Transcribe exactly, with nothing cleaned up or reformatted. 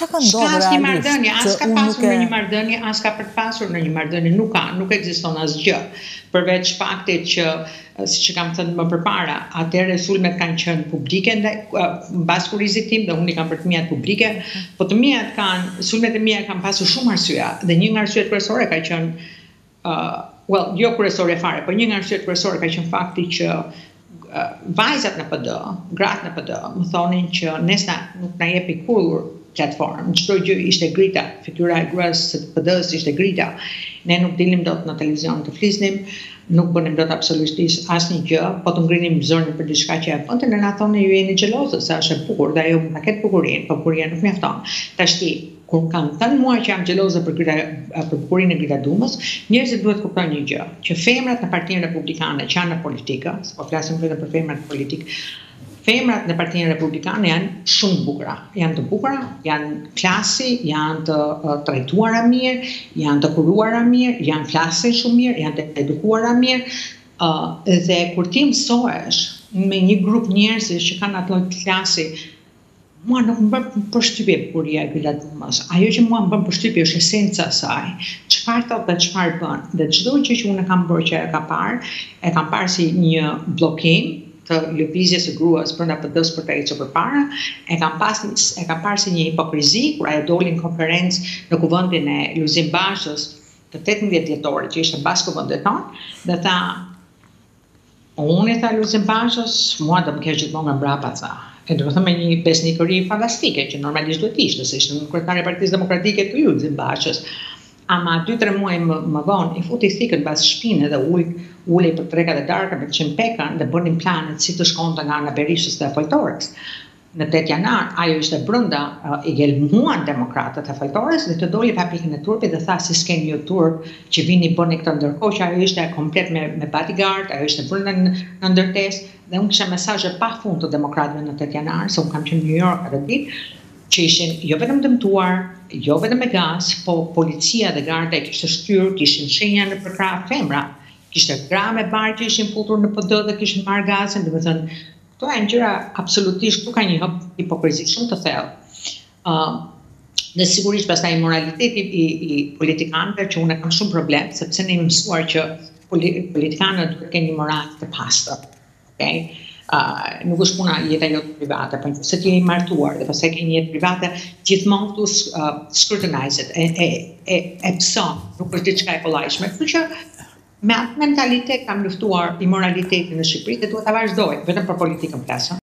Çka ka ndodhur realisht? S'ka një marrëdhënie, as ka pasur në një marrëdhënie, as ka për të pasur në një marrëdhënie, nuk ka, nuk ekziston asgjë. Përveç faktit që, siç e kam thënë më përpara, atëherë sulmet kanë qenë publike mbas kurrizit tim dhe unë i kam për të mijat publike, po të mijat kanë, sulmet e mia kanë pasur shumë arsyeja dhe një nga arsyet kryesore ka qenë, uh, well, jo kryesore fare, po një nga arsyet kryesore ka qenë fakti që uh, vajzat në P D, gratë në P D, më thonin që Nëse nuk na jepi kur platformë, çdo gjë ishte Grida, fytyra e gruas së P D-s ishte Grida. Ne nuk dilim dot në televizion të flisnim, nuk bënim dot absolutisht asnjë gjë, po të ngrinim zërin për diçka që e bënte, ne na thonë ju jeni xhelozë se është e bukur, dhe ajo na ketë bukurinë, po bukuria nuk mjafton. Tashti kur kanë thënë mua që jam xheloze për Grida, për bukurinë e Grida Dumës, njerëzit duhet të kuptojnë një gjë, që femrat në Partinë Republikane që janë në politikë, po flasim vetëm për femrat në politikë, femrat në Partinë Republikane janë shumë të bukura. Janë të bukura, janë klasi, janë të uh, trajtuara mirë, janë të kuruara mirë, janë flasin shumë mirë, janë të edukuara mirë. Uh, dhe kur ti mësohesh me një grup njerëzish që kanë atë klasi, mua nuk më bën përshtypje bukuria e Grida Dumës. Ajo që mua më bën përshtypje është esenca e saj. Çfarë thotë dhe çfarë bën. Dhe çdo gjë që unë kam bërë që e kam parë, e kam parë si një bllokim të lëvizjes së gruas brenda P D-s për të ecur përpara, e kam pas e kam parë si një hipokrizi kur ajo doli në konferencë në kuvendin e Lulzim Bashës të tetëmbëdhjetë dhjetorit, që ishte mbas kuvendit tonë, dhe tha, unë i tha Lulzim Bashës, mua do më kesh gjithmonë nga mbrapa, tha. E do të thënë me një besnikëri fantastike, që normalisht duhet ishte, se ishte në kryetari e Partisë Demokratike të Lulzim Bashës. Ama dy tre muaj më, më vonë i futi thikën pas shpinë dhe ul ulej për trekat e darka me Çimpekan dhe bënin planet si të shkonte nga nga Berishës dhe Foltorës. Në tetë janar, ajo ishte brenda, uh, i gelmuan demokratët e Foltorës dhe të doli pa pikën e turpit dhe tha si s'keni ju turp që vini bëni këtë, ndërkohë që ajo ishte komplet me, me bodyguard, ajo ishte brenda në, në ndërtesë dhe unë kisha mesazhe pa fund të demokratëve në tetë janar, se unë kam qenë në New York atë ditë, që ishin jo vetëm dëmtuar, jo vetëm me gaz, po policia dhe garda e kishte shtyrë, kishin shenja në përkrah femra, kishte gra me barë që ishin futur në P D dhe kishin marrë gazin, dhe me thënë, këto janë gjëra absolutisht, këtu ka një hipokrizi shumë të thellë. Uh, dhe sigurisht pastaj moraliteti i, i politikanëve që unë kam shumë problem, sepse ne jemi mësuar që politikanët duhet të kenë një moral të pastër. Okay? Uh, nuk është puna jeta jote private, por nëse ti je i martuar dhe pastaj ke një jetë private, gjithmonë këtu uh, scrutinized, e e e e pson, nuk është diçka e kollajshme. Kështu që me atë mentalitet kam luftuar imoralitetin në Shqipëri dhe duhet ta vazhdoj, vetëm për politikën flasëm.